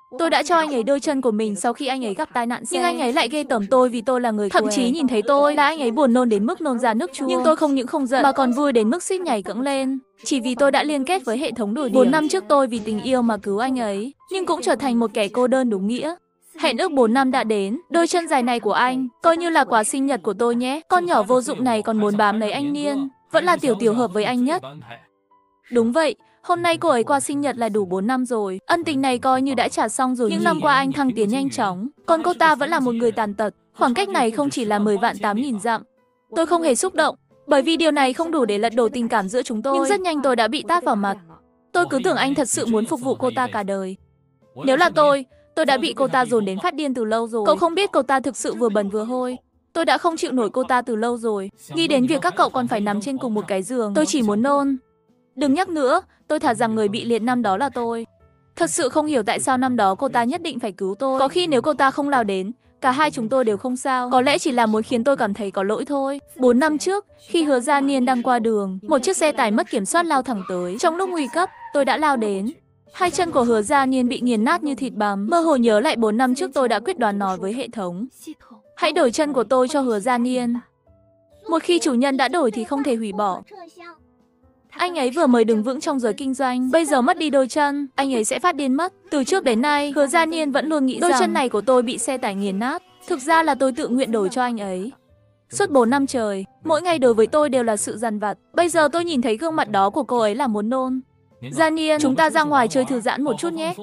Tôi đã cho anh ấy đôi chân của mình sau khi anh ấy gặp tai nạn xe. Nhưng anh ấy lại ghê tởm tôi vì tôi là người thậm chí nhìn thấy tôi là anh ấy buồn nôn đến mức nôn ra nước chua. Nhưng tôi không những không giận mà còn vui đến mức suýt nhảy cẫng lên. Chỉ vì tôi đã liên kết với hệ thống đổi điểm. 4 năm trước tôi vì tình yêu mà cứu anh ấy, nhưng cũng trở thành một kẻ cô đơn đúng nghĩa. Hẹn ước 4 năm đã đến, đôi chân dài này của anh, coi như là quà sinh nhật của tôi nhé. Con nhỏ vô dụng này còn muốn bám lấy anh Niên, vẫn là Tiểu Tiểu hợp với anh nhất. Đúng vậy, hôm nay cô ấy qua sinh nhật là đủ 4 năm rồi. Ân tình này coi như đã trả xong rồi. Những năm qua anh thăng tiến nhanh chóng, còn cô ta vẫn là một người tàn tật. Khoảng cách này không chỉ là 10 vạn 8.000 dặm. Tôi không hề xúc động, bởi vì điều này không đủ để lật đổ tình cảm giữa chúng tôi. Nhưng rất nhanh tôi đã bị tát vào mặt. Tôi cứ tưởng anh thật sự muốn phục vụ cô ta cả đời. Nếu là tôi đã bị cô ta dồn đến phát điên từ lâu rồi. Cậu không biết cô ta thực sự vừa bẩn vừa hôi. Tôi đã không chịu nổi cô ta từ lâu rồi. Nghĩ đến việc các cậu còn phải nằm trên cùng một cái giường, tôi chỉ muốn nôn. Đừng nhắc nữa, tôi thả rằng người bị liệt năm đó là tôi. Thật sự không hiểu tại sao năm đó cô ta nhất định phải cứu tôi. Có khi nếu cô ta không lao đến, cả hai chúng tôi đều không sao. Có lẽ chỉ là muốn khiến tôi cảm thấy có lỗi thôi. 4 năm trước, khi Hứa Gia Niên đang qua đường, một chiếc xe tải mất kiểm soát lao thẳng tới. Trong lúc nguy cấp, tôi đã lao đến. Hai chân của Hứa Gia Niên bị nghiền nát như thịt bằm. Mơ hồ nhớ lại 4 năm trước tôi đã quyết đoán nói với hệ thống. Hãy đổi chân của tôi cho Hứa Gia Niên. Một khi chủ nhân đã đổi thì không thể hủy bỏ. Anh ấy vừa mới đứng vững trong giới kinh doanh, bây giờ mất đi đôi chân, anh ấy sẽ phát điên mất. Từ trước đến nay, Hứa Gia Niên vẫn luôn nghĩ đôi chân này của tôi bị xe tải nghiền nát. Thực ra là tôi tự nguyện đổi cho anh ấy. Suốt 4 năm trời, mỗi ngày đối với tôi đều là sự dằn vặt. Bây giờ tôi nhìn thấy gương mặt đó của cô ấy là muốn nôn. Gia Niên, chúng ta ra ngoài chơi thư giãn một chút nhé.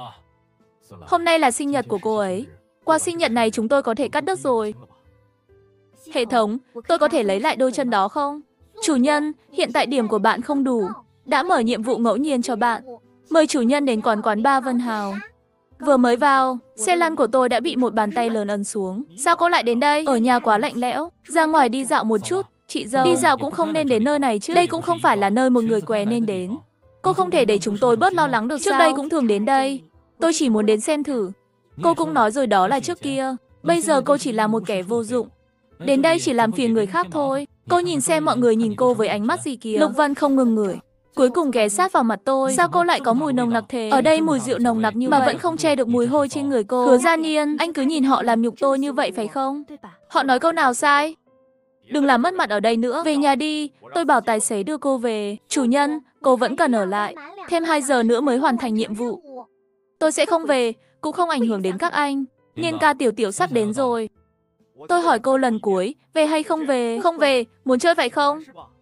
Hôm nay là sinh nhật của cô ấy. Qua sinh nhật này chúng tôi có thể cắt đứt rồi. Hệ thống, tôi có thể lấy lại đôi chân đó không? Chủ nhân, hiện tại điểm của bạn không đủ. Đã mở nhiệm vụ ngẫu nhiên cho bạn. Mời chủ nhân đến quán bar Vân Hào. Vừa mới vào, xe lăn của tôi đã bị một bàn tay lớn ấn xuống. Sao cô lại đến đây? Ở nhà quá lạnh lẽo. Ra ngoài đi dạo một chút. Chị dâu, đi dạo cũng không nên đến nơi này chứ. Đây cũng không phải là nơi một người què nên đến. Cô không thể để chúng tôi bớt lo lắng được sao? Trước đây cũng thường đến đây. Tôi chỉ muốn đến xem thử. Cô cũng nói rồi đó là trước kia. Bây giờ cô chỉ là một kẻ vô dụng. Đến đây chỉ làm phiền người khác thôi. Cô nhìn xem mọi người nhìn cô với ánh mắt gì kìa. Lục Vân không ngừng ngửi. Cuối cùng ghé sát vào mặt tôi. Sao cô lại có mùi nồng nặc thế? Ở đây mùi rượu nồng nặc như vậy mà vẫn không che được mùi hôi trên người cô. Hứa Gia Niên, anh cứ nhìn họ làm nhục tôi như vậy phải không? Họ nói câu nào sai? Đừng làm mất mặt ở đây nữa. Về nhà đi. Tôi bảo tài xế đưa cô về. Chủ nhân, cô vẫn cần ở lại. Thêm 2 giờ nữa mới hoàn thành nhiệm vụ. Tôi sẽ không về, cũng không ảnh hưởng đến các anh. Niên ca Tiểu Tiểu sắp đến rồi. Tôi hỏi cô lần cuối, về hay không về? Không về, muốn chơi phải không?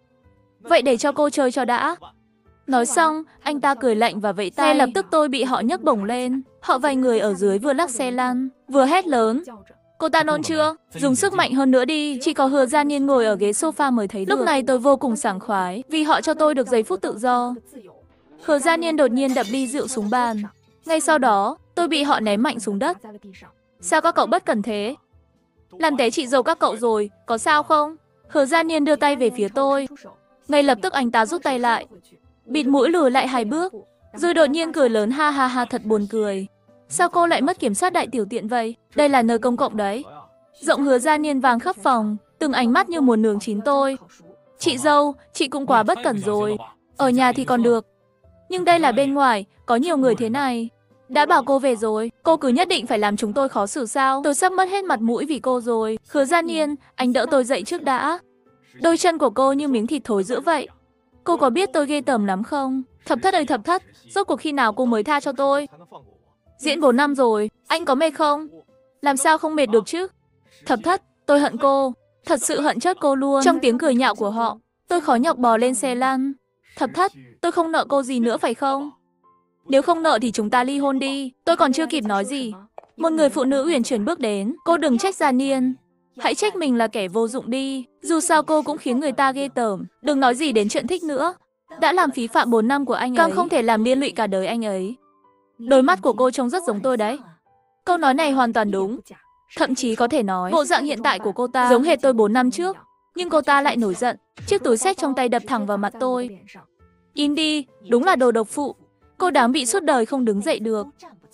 Vậy để cho cô chơi cho đã. Nói xong, anh ta cười lạnh và vẫy tay. Ngay lập tức tôi bị họ nhấc bổng lên. Họ vài người ở dưới vừa lắc xe lăn, vừa hét lớn. Cô ta nôn chưa? Dùng sức mạnh hơn nữa đi. Chỉ có Hứa Gia Niên ngồi ở ghế sofa mới thấy được. Lúc này tôi vô cùng sảng khoái, vì họ cho tôi được giây phút tự do. Hứa Gia Niên đột nhiên đập ly rượu xuống bàn. Ngay sau đó, tôi bị họ ném mạnh xuống đất. Sao các cậu bất cẩn thế? Làm té chị dâu các cậu rồi, có sao không? Hứa Gia Niên đưa tay về phía tôi. Ngay lập tức anh ta rút tay lại, bịt mũi lùi lại 2 bước, rồi đột nhiên cười lớn ha ha ha, thật buồn cười. Sao cô lại mất kiểm soát đại tiểu tiện vậy? Đây là nơi công cộng đấy. Giọng Hứa Gia Niên vang khắp phòng, từng ánh mắt như muốn nướng chín tôi. Chị dâu, chị cũng quá bất cẩn rồi. Ở nhà thì còn được, nhưng đây là bên ngoài, có nhiều người thế này. Đã bảo cô về rồi, cô cứ nhất định phải làm chúng tôi khó xử sao? Tôi sắp mất hết mặt mũi vì cô rồi. Hứa Gia Niên, anh đỡ tôi dậy trước đã. Đôi chân của cô như miếng thịt thối dữ vậy. Cô có biết tôi ghê tởm lắm không? Thập thất ơi thập thất, rốt cuộc khi nào cô mới tha cho tôi? Diễn 4 năm rồi, anh có mệt không? Làm sao không mệt được chứ? Thập thất, tôi hận cô. Thật sự hận chết cô luôn. Trong tiếng cười nhạo của họ, tôi khó nhọc bò lên xe lăn. Thập thất, tôi không nợ cô gì nữa phải không? Nếu không nợ thì chúng ta ly hôn đi. Tôi còn chưa kịp nói gì, một người phụ nữ uyển chuyển bước đến. Cô đừng trách Gia Niên, hãy trách mình là kẻ vô dụng đi. Dù sao cô cũng khiến người ta ghê tởm. Đừng nói gì đến chuyện thích nữa. Đã làm phí phạm 4 năm của anh ấy, càng không thể làm liên lụy cả đời anh ấy. Đôi mắt của cô trông rất giống tôi đấy. Câu nói này hoàn toàn đúng. Thậm chí có thể nói, bộ dạng hiện tại của cô ta giống hệt tôi 4 năm trước. Nhưng cô ta lại nổi giận, chiếc túi xách trong tay đập thẳng vào mặt tôi. Im đi, đúng là đồ độc phụ. Cô đáng bị suốt đời không đứng dậy được.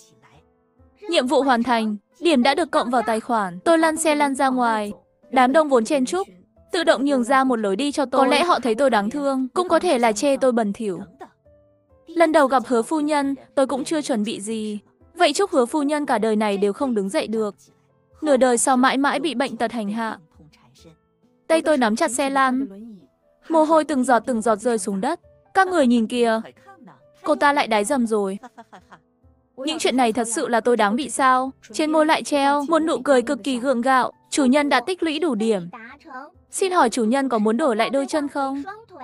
Nhiệm vụ hoàn thành, điểm đã được cộng vào tài khoản. Tôi lăn xe lăn ra ngoài. Đám đông vốn chen chúc tự động nhường ra một lối đi cho tôi. Có lẽ họ thấy tôi đáng thương, cũng có thể là chê tôi bẩn thỉu. Lần đầu gặp Hứa phu nhân, tôi cũng chưa chuẩn bị gì. Vậy chúc Hứa phu nhân cả đời này đều không đứng dậy được. Nửa đời sau mãi mãi bị bệnh tật hành hạ. Tay tôi nắm chặt xe lăn. Mồ hôi từng giọt rơi xuống đất. Các người nhìn kìa. Cô ta lại đái dầm rồi. Những chuyện này thật sự là tôi đáng bị sao? Trên môi lại treo một nụ cười cực kỳ gượng gạo. Chủ nhân đã tích lũy đủ điểm. Xin hỏi chủ nhân có muốn đổi lại đôi chân không?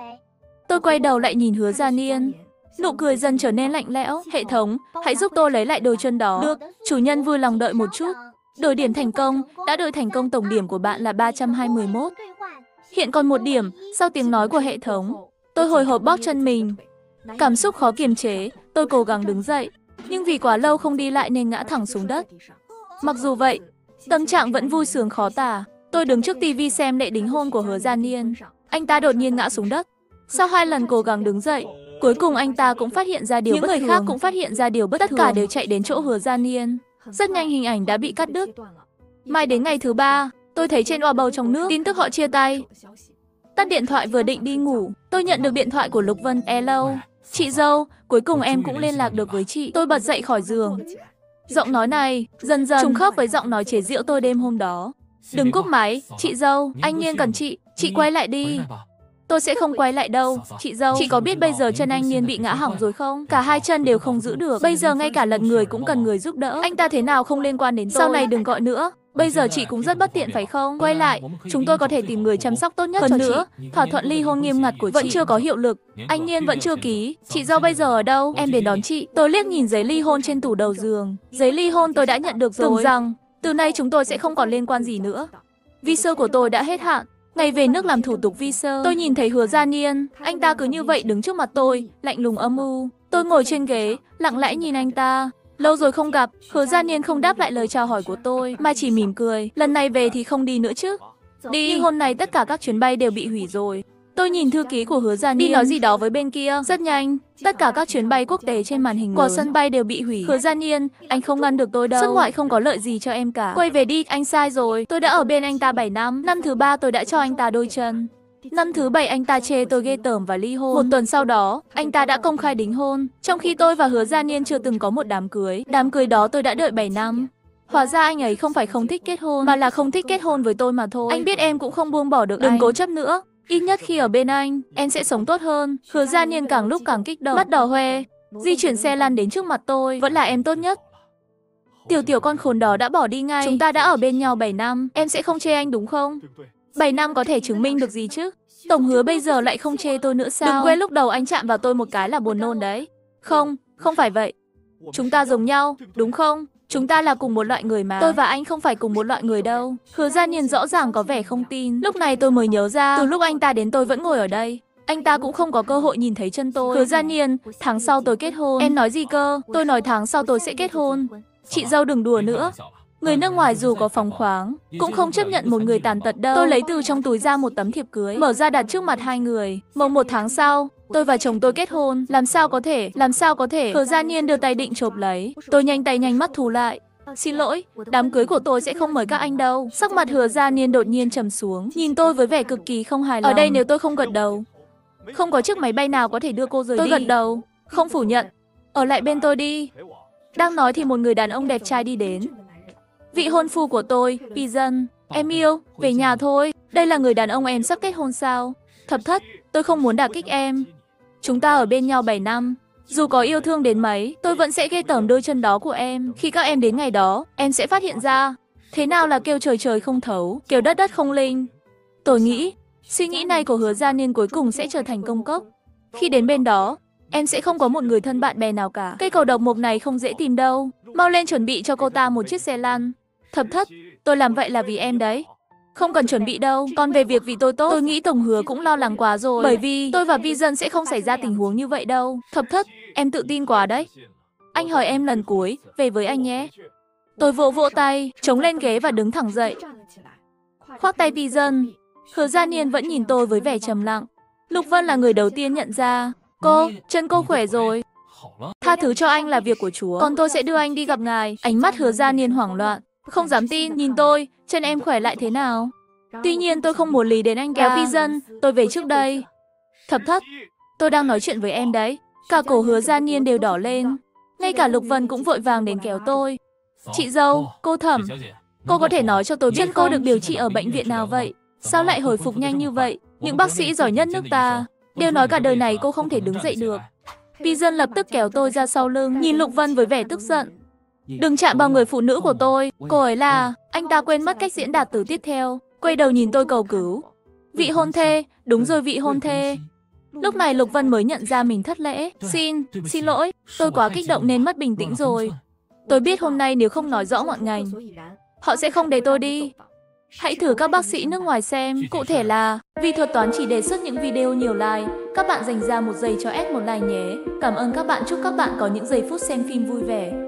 Tôi quay đầu lại nhìn Hứa Gia Niên. Nụ cười dần trở nên lạnh lẽo. Hệ thống, hãy giúp tôi lấy lại đôi chân đó. Được, chủ nhân vui lòng đợi một chút. Đổi điểm thành công, đã đổi thành công, tổng điểm của bạn là 321. Hiện còn 1 điểm, sau tiếng nói của hệ thống. Tôi hồi hộp bóp chân mình. Cảm xúc khó kiềm chế, tôi cố gắng đứng dậy. Nhưng vì quá lâu không đi lại nên ngã thẳng xuống đất. Mặc dù vậy, tâm trạng vẫn vui sướng khó tả. Tôi đứng trước tivi xem lễ đính hôn của Hứa Gia Niên. Anh ta đột nhiên ngã xuống đất. Sau 2 lần cố gắng đứng dậy, cuối cùng anh ta cũng phát hiện ra điều bất thường. Những người khác cũng phát hiện ra điều bất thường. Tất cả đều chạy đến chỗ Hứa Gia Niên. Rất nhanh hình ảnh đã bị cắt đứt. Mai đến ngày thứ 3, tôi thấy trên Weibo trong nước tin tức họ chia tay. Tắt điện thoại vừa định đi ngủ, tôi nhận được điện thoại của Lục Vân. Hello, chị dâu, cuối cùng em cũng liên lạc được với chị. Tôi bật dậy khỏi giường. Giọng nói này dần dần trùng khớp với giọng nói chế giễu tôi đêm hôm đó. Đừng cúp máy, chị dâu, anh Niên cần chị quay lại đi. Tôi sẽ không quay lại đâu, chị dâu. Chị có biết bây giờ chân anh Niên bị ngã hỏng rồi không? Cả 2 chân đều không giữ được. Bây giờ ngay cả lật người cũng cần người giúp đỡ. Anh ta thế nào không liên quan đến tôi. Sau này đừng gọi nữa. Bây giờ chị cũng rất bất tiện phải không? Quay lại, chúng tôi có thể tìm người chăm sóc tốt nhất cho nữa, chị. Thỏa thuận ly hôn nghiêm ngặt của chị vẫn chưa có hiệu lực. Anh Niên vẫn chưa ký. Chị dâu bây giờ ở đâu? Em đến đón chị. Tôi liếc nhìn giấy ly hôn trên tủ đầu giường. Giấy ly hôn tôi đã nhận được rồi. Tưởng rằng từ nay chúng tôi sẽ không còn liên quan gì nữa. Visa của tôi đã hết hạn. Ngày về nước làm thủ tục visa, tôi nhìn thấy Hứa Gia Niên. Anh ta cứ như vậy đứng trước mặt tôi, lạnh lùng âm u. Tôi ngồi trên ghế, lặng lẽ nhìn anh ta. Lâu rồi không gặp, Hứa Gia Niên không đáp lại lời chào hỏi của tôi, mà chỉ mỉm cười. Lần này về thì không đi nữa chứ? Đi. Nhưng hôm nay tất cả các chuyến bay đều bị hủy rồi. Tôi nhìn thư ký của Hứa Gia Niên. Đi nói gì đó với bên kia. Rất nhanh, tất cả các chuyến bay quốc tế trên màn hình của sân bay đều bị hủy. Hứa Gia Niên, anh không ngăn được tôi đâu. Xuất ngoại không có lợi gì cho em cả. Quay về đi, anh sai rồi. Tôi đã ở bên anh ta 7 năm. Năm thứ 3 tôi đã cho anh ta đôi chân. Năm thứ 7 anh ta chê tôi ghê tởm và ly hôn. 1 tuần sau đó, anh ta đã công khai đính hôn. Trong khi tôi và Hứa Gia Niên chưa từng có một đám cưới. Đám cưới đó tôi đã đợi 7 năm. Hóa ra anh ấy không phải không thích kết hôn, mà là không thích kết hôn với tôi mà thôi. Anh biết em cũng không buông bỏ được anh. Đừng cố chấp nữa. Ít nhất khi ở bên anh, em sẽ sống tốt hơn. Hứa Gia Niên càng lúc càng kích động, mắt đỏ hoe, di chuyển xe lăn đến trước mặt tôi. Vẫn là em tốt nhất. Tiểu con khốn đó đã bỏ đi ngay. Chúng ta đã ở bên nhau 7 năm, em sẽ không chê anh đúng không? 7 năm có thể chứng minh được gì chứ? Tổng Hứa bây giờ lại không chê tôi nữa sao? Đừng quên lúc đầu anh chạm vào tôi một cái là buồn nôn đấy. Không, không phải vậy. Chúng ta giống nhau, đúng không? Chúng ta là cùng một loại người mà. Tôi và anh không phải cùng một loại người đâu. Hứa Gia Niên rõ ràng có vẻ không tin. Lúc này tôi mới nhớ ra, từ lúc anh ta đến tôi vẫn ngồi ở đây. Anh ta cũng không có cơ hội nhìn thấy chân tôi. Hứa Gia Niên, tháng sau tôi kết hôn. Em nói gì cơ? Tôi nói tháng sau tôi sẽ kết hôn. Chị dâu đừng đùa nữa. Người nước ngoài dù có phóng khoáng, cũng không chấp nhận một người tàn tật đâu. Tôi lấy từ trong túi ra một tấm thiệp cưới, mở ra đặt trước mặt hai người. Mồng 1 tháng sau, tôi và chồng tôi kết hôn. Làm sao có thể? Làm sao có thể? Hứa Gia Niên đưa tay định chộp lấy. Tôi nhanh tay nhanh mắt thu lại. Xin lỗi, đám cưới của tôi sẽ không mời các anh đâu. Sắc mặt Hứa Gia Niên đột nhiên trầm xuống, nhìn tôi với vẻ cực kỳ không hài lòng. Ở đây nếu tôi không gật đầu, không có chiếc máy bay nào có thể đưa cô rời đi. Tôi gật đầu, không phủ nhận. Ở lại bên tôi đi. Đang nói thì một người đàn ông đẹp trai đi đến. Vị hôn phu của tôi, Pigeon. Em yêu, về nhà thôi. Đây là người đàn ông em sắp kết hôn sao? Thập thất, tôi không muốn đả kích em. Chúng ta ở bên nhau 7 năm. Dù có yêu thương đến mấy, tôi vẫn sẽ ghê tởm đôi chân đó của em. Khi các em đến ngày đó, em sẽ phát hiện ra thế nào là kêu trời trời không thấu, kêu đất đất không linh. Tôi nghĩ, suy nghĩ này của Hứa Gia Niên cuối cùng sẽ trở thành công cốc. Khi đến bên đó, em sẽ không có một người thân bạn bè nào cả. Cây cầu độc mộc này không dễ tìm đâu. Mau lên chuẩn bị cho cô ta một chiếc xe lăn. Thập thất, tôi làm vậy là vì em đấy. Không cần chuẩn bị đâu, còn về việc vì tôi tốt, tôi nghĩ Tổng Hứa cũng lo lắng quá rồi. Bởi vì tôi và Vision sẽ không xảy ra tình huống như vậy đâu. Thập thất, em tự tin quá đấy. Anh hỏi em lần cuối, về với anh nhé. Tôi vỗ vỗ tay, chống lên ghế và đứng thẳng dậy. Khoác tay Vision. Hứa Gia Niên vẫn nhìn tôi với vẻ trầm lặng. Lục Vân là người đầu tiên nhận ra. Cô, chân cô khỏe rồi. Tha thứ cho anh là việc của Chúa, còn tôi sẽ đưa anh đi gặp ngài. Ánh mắt Hứa Gia Niên hoảng loạn. Không dám tin, nhìn tôi, chân em khỏe lại thế nào? Tuy nhiên tôi không muốn lý đến anh kéo Vision, tôi về trước đây. Thập thất, tôi đang nói chuyện với em đấy. Cả cổ Hứa Gia Niên đều đỏ lên. Ngay cả Lục Vân cũng vội vàng đến kéo tôi. Chị dâu, cô Thẩm, cô có thể nói cho tôi biết cô được điều trị ở bệnh viện nào vậy? Sao lại hồi phục nhanh như vậy? Những bác sĩ giỏi nhất nước ta đều nói cả đời này cô không thể đứng dậy được. Pigeon lập tức kéo tôi ra sau lưng, nhìn Lục Vân với vẻ tức giận. Đừng chạm vào người phụ nữ của tôi, cô ấy là... Anh ta quên mất cách diễn đạt từ tiếp theo, quay đầu nhìn tôi cầu cứu. Vị hôn thê, đúng rồi, vị hôn thê. Lúc này Lục Vân mới nhận ra mình thất lễ. Xin lỗi, tôi quá kích động nên mất bình tĩnh rồi. Tôi biết hôm nay nếu không nói rõ ngọn ngành, họ sẽ không để tôi đi. Hãy thử các bác sĩ nước ngoài xem, cụ thể là Vi thuật toán chỉ đề xuất những video nhiều like. Các bạn dành ra 1 giây cho S một like nhé. Cảm ơn các bạn, chúc các bạn có những giây phút xem phim vui vẻ.